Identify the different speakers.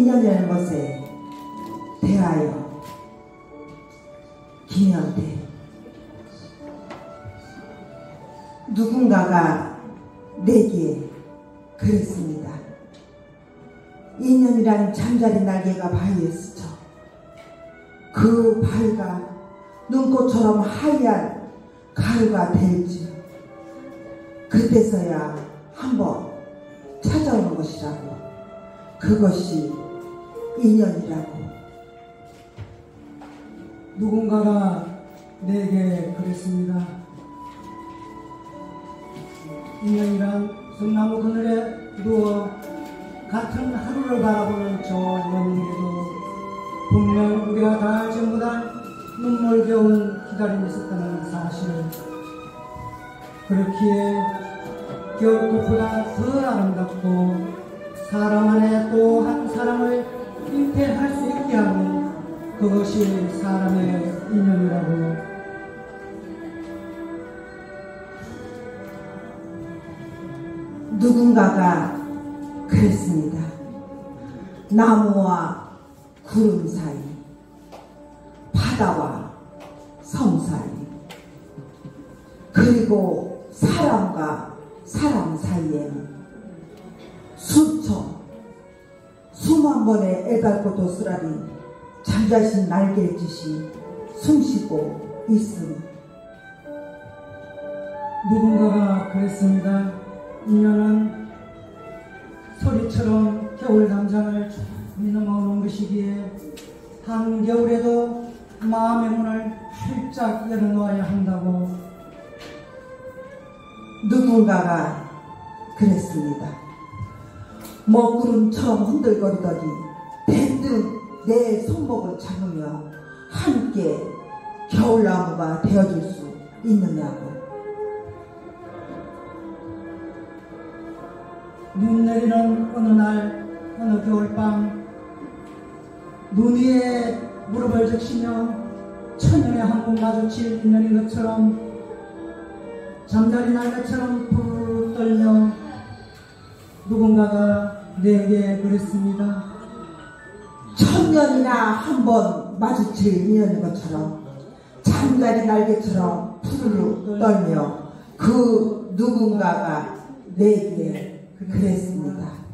Speaker 1: 인연이라는 것에 대하여 김현태, 누군가가 내게 그랬습니다. 인연이란 잠자리 날개가 바위에 스쳐 그 바위가 눈꽃처럼 하얀 가루가 될지 그때서야 한번 찾아오는 것이라고, 그것이 인연이라고.
Speaker 2: 누군가가 내게 그랬습니다. 인연이란 성나무 그늘에 누워 같은 하루를 바라보는 저 연인에게도 분명 우리가 다 전부 다 눈물겨운 기다림이 있었다는 사실을, 그렇기에 겨울꽃보다 더 아름답고 사람 안에 또 한 사람을 잉태할 수 있게 하는 그것이 사람의 인연이라고.
Speaker 1: 누군가가 그랬습니다. 나무와 구름 사이, 바다와 섬 사이, 그리고 사람과 사람 사이에는 수만 번의 애달고도 쓰라린 잠자신 날개짓이 숨쉬고 있으니.
Speaker 2: 누군가가 그랬습니다. 인연은 소리처럼 겨울 담장을 조용히 넘어오는 것이기에 한겨울에도 마음의 문을 활짝 열어놓아야 한다고.
Speaker 1: 누군가가 그랬습니다. 먹구름처럼 흔들거리더니 대뜸 내 손목을 잡으며 함께 겨울나무가 되어줄 수 있느냐고.
Speaker 2: 눈 내리는 어느 날 어느 겨울밤, 눈 위에 무릎을 적시며 천년에 한 번 마주칠 인연인 것처럼 잠자리 날개처럼 푸르르 떨며 누군가가 내게 그랬습니다.
Speaker 1: 천년이나 한 번 마주칠 인연인 것처럼 잠자리 날개처럼 푸르르 떨며 그 누군가가 내게 그랬습니다.